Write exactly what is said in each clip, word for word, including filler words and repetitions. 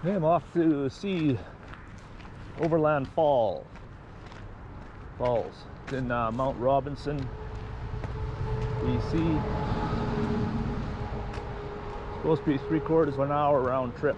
Okay, I'm off to see Overland Fall. Falls. It's in uh, Mount Robson, B C. It's supposed to be three quarters of an hour round trip.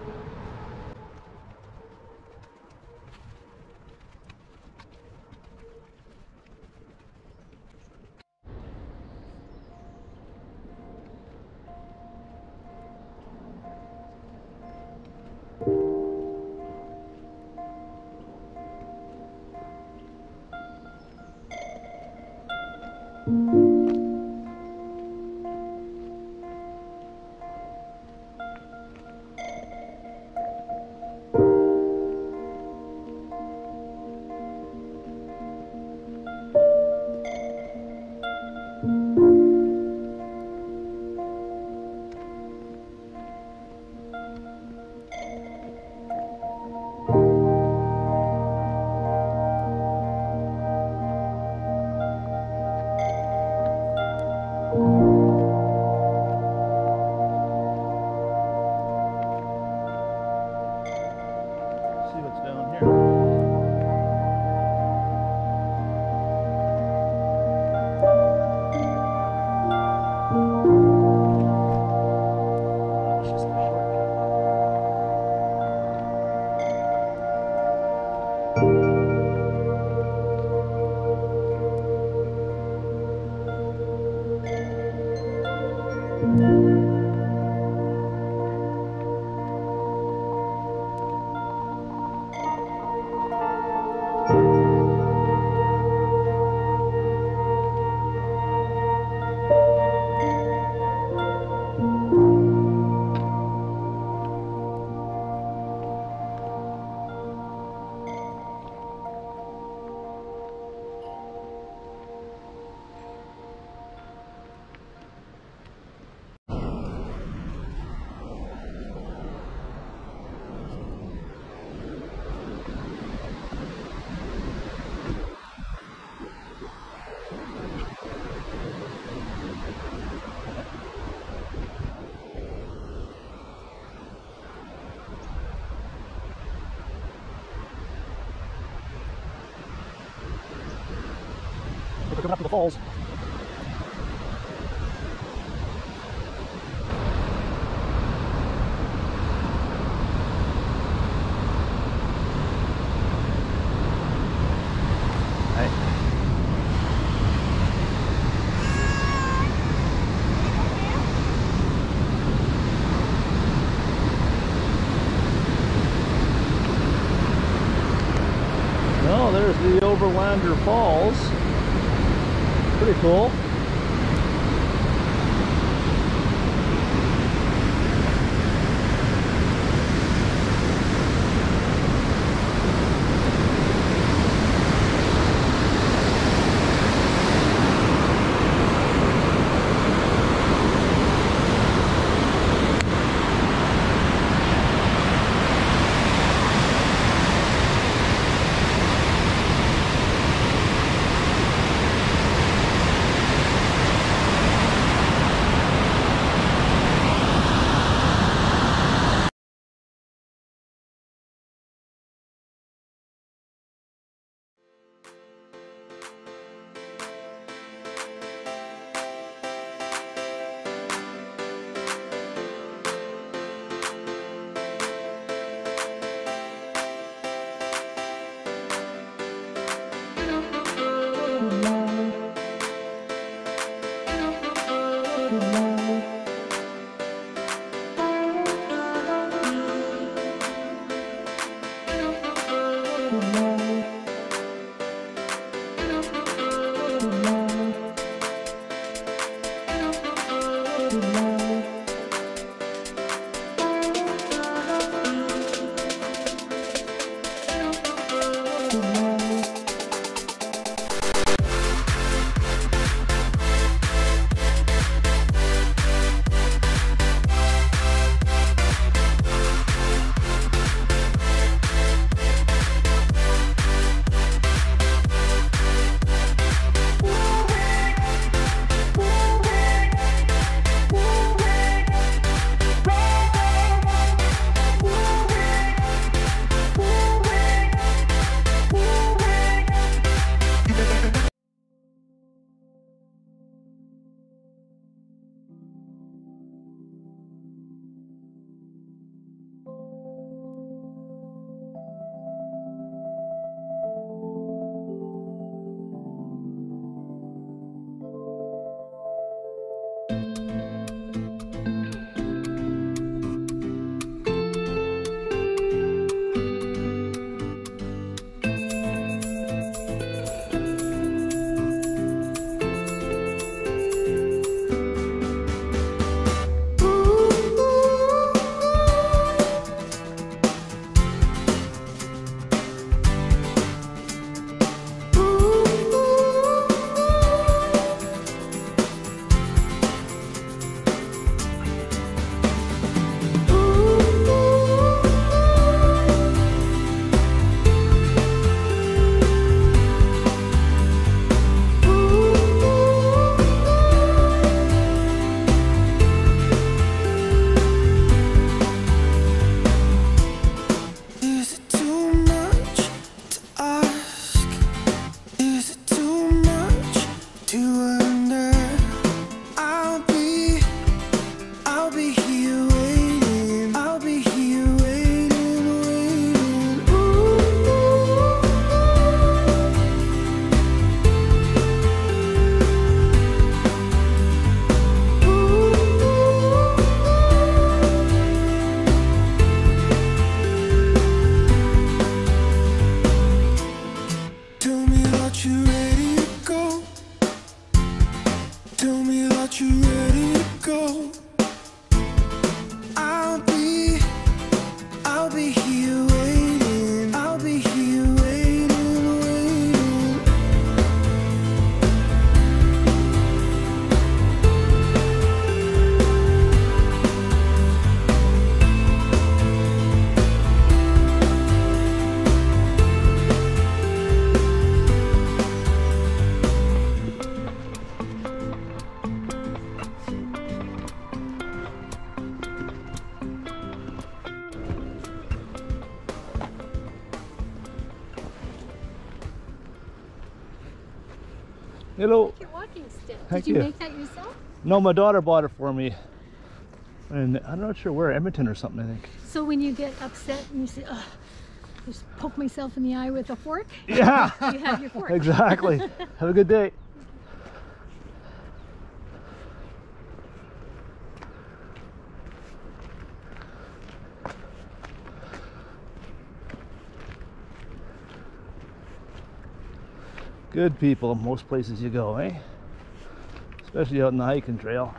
Coming up to the falls. Hey. Well, there's the Overlander Falls. Pretty cool. tell me that you're ready to go. I'll be, I'll be here waiting. I'll be here waiting, waiting. Hello. Your walking stick. Thank Did you, you. make that yourself? No, my daughter bought it for me. And I'm not sure where, Edmonton or something, I think. So when you get upset and you say, "Oh, just poke myself in the eye with a fork," Yeah. you have your fork. Exactly. Have a good day. Good people, most places you go, eh? Especially out in the hiking trail.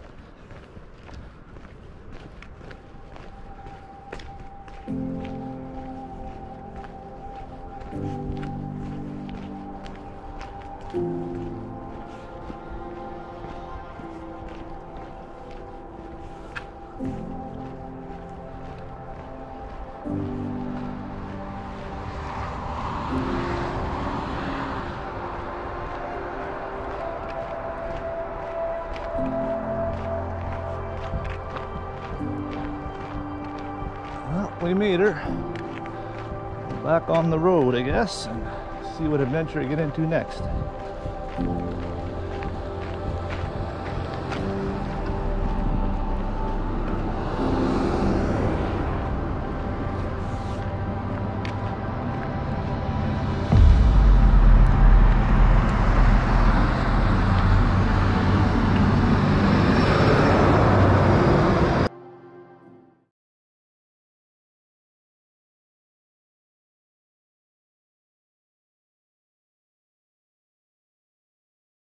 Well, we made her. Back on the road, I guess, and see what adventure we get into next.